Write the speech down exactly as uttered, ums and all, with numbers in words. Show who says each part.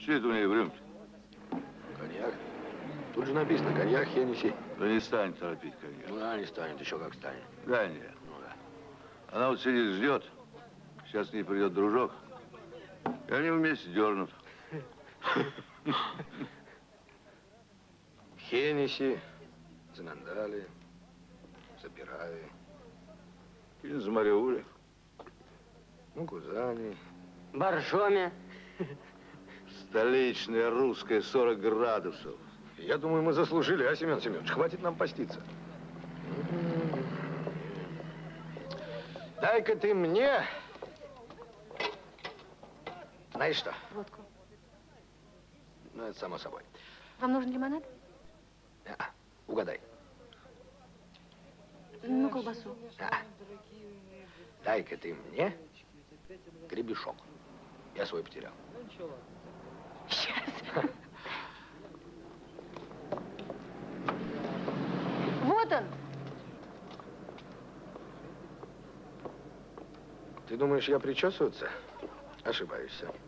Speaker 1: Что это у нее в рюмке?
Speaker 2: Коньяк. Тут же написано коньяк, Хеннесси.
Speaker 1: Да не станет торопить коньяк.
Speaker 2: Ну да, не станет, еще как станет.
Speaker 1: Да нет.
Speaker 2: Ну да.
Speaker 1: Она вот сидит, ждет. Сейчас к ней придет дружок. И они вместе дернут.
Speaker 2: Хеннесси, Цинандали, Запирави.
Speaker 1: Кинзмариули.
Speaker 2: Мукузани.
Speaker 3: Боржоми.
Speaker 1: Столичная русская сорок градусов.
Speaker 2: Я думаю, мы заслужили, а, Семен Семенович? Хватит нам поститься. Дай-ка ты мне... Знаешь что?
Speaker 4: Водку.
Speaker 2: Ну, это само собой.
Speaker 4: Вам нужен лимонад?
Speaker 2: А, угадай.
Speaker 4: Ну, колбасу.
Speaker 2: А. Дай-ка ты мне гребешок. Я свой потерял.
Speaker 4: Сейчас. Вот он.
Speaker 2: Ты думаешь, я причесываться? Ошибаешься.